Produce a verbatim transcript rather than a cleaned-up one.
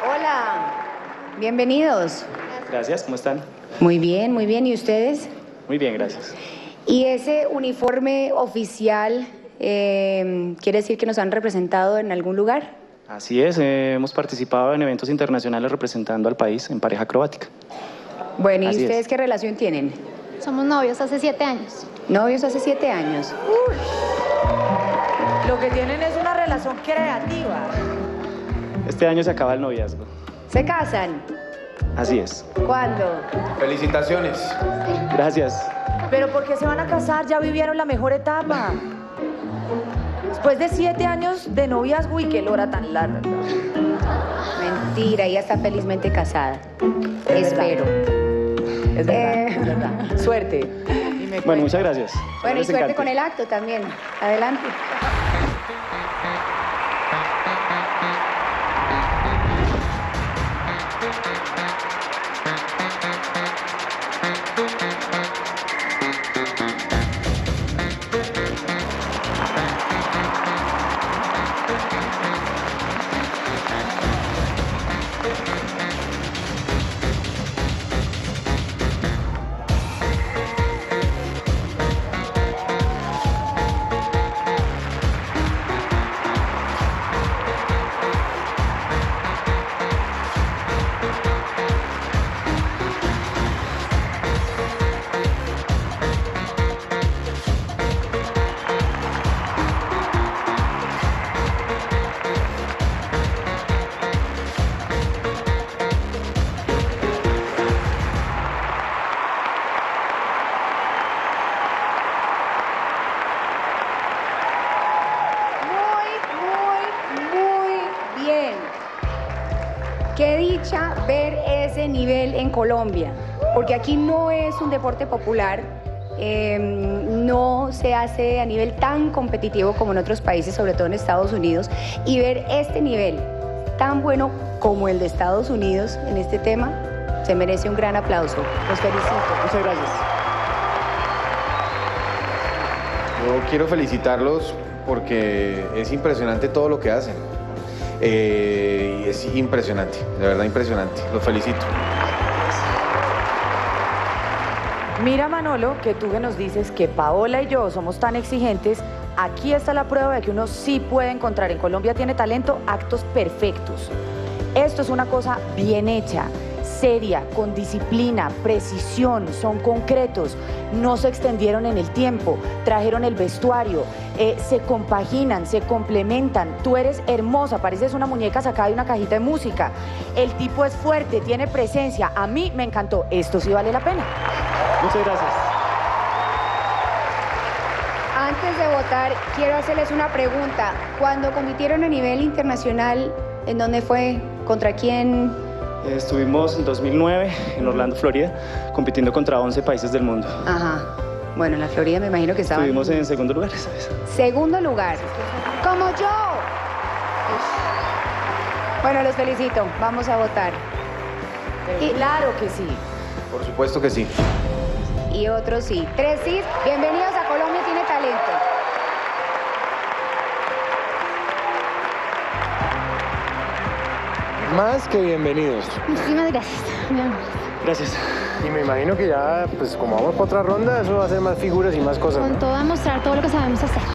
Hola, bienvenidos. Gracias, ¿cómo están? Muy bien, muy bien. ¿Y ustedes? Muy bien, gracias. ¿Y ese uniforme oficial eh, quiere decir que nos han representado en algún lugar? Así es, eh, hemos participado en eventos internacionales representando al país en pareja acrobática. Bueno, ¿y Así ustedes es. qué relación tienen? Somos novios hace siete años. Novios hace siete años. Lo que tienen es una relación creativa. Este año se acaba el noviazgo. ¿Se casan? Así es. ¿Cuándo? Felicitaciones. Gracias. Pero ¿por qué se van a casar? Ya vivieron la mejor etapa. Después de siete años de noviazgo y qué lora tan larga. Mentira, ella está felizmente casada. Es Espero. Es verdad, Eh. es verdad. Suerte. Y me Bueno, cuenta. muchas gracias. Bueno, y Les suerte encante. con el acto también. Adelante. Muy, muy, muy bien. Qué dicha ver ese nivel en Colombia, porque aquí no es un deporte popular, eh, no se hace a nivel tan competitivo como en otros países, sobre todo en Estados Unidos, y ver este nivel tan bueno como el de Estados Unidos en este tema, se merece un gran aplauso. Los felicito. Muchas gracias. Yo quiero felicitarlos porque es impresionante todo lo que hacen. Eh, y es impresionante, de verdad impresionante. Los felicito. Mira, Manolo, que tú que nos dices que Paola y yo somos tan exigentes, aquí está la prueba de que uno sí puede encontrar. En Colombia tiene talento, actos perfectos. Esto es una cosa bien hecha, seria, con disciplina, precisión, son concretos, no se extendieron en el tiempo, trajeron el vestuario, eh, se compaginan, se complementan. Tú eres hermosa, pareces una muñeca sacada de una cajita de música. El tipo es fuerte, tiene presencia. A mí me encantó. Esto sí vale la pena. Muchas gracias. Antes de votar, quiero hacerles una pregunta. Cuando compitieron a nivel internacional, ¿en dónde fue? ¿Contra quién? Estuvimos en dos mil nueve en Orlando, Florida, compitiendo contra once países del mundo. Ajá. Bueno, en la Florida me imagino que estaban... Estuvimos en segundo lugar, ¿sabes? Segundo lugar. ¡Como yo! Bueno, los felicito. Vamos a votar. Y claro que sí. Por supuesto que sí. Y otros sí. Tres sí. Bienvenidos a Colombia Tiene Talento. Más que bienvenidos. Muchísimas gracias, mi amor. Gracias. Y me imagino que ya, pues como vamos para otra ronda, eso va a ser más figuras y más cosas, Con ¿no? todo a mostrar todo lo que sabemos hacer.